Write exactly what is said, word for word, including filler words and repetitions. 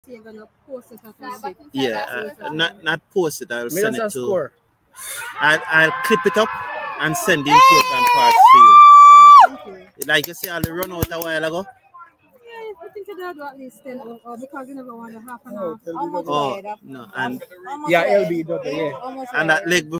You're gonna post it after. Yeah, uh, not not post it. I'll Me send just it a to. score. I'll, I'll clip it up and send the important parts to you. Thank you. Like you see, I'll run out a while ago. Yeah, I think you do at least ten or, or because you never want to half an Oh, hour. Oh no, and Yeah, L B W. Yeah. and that leg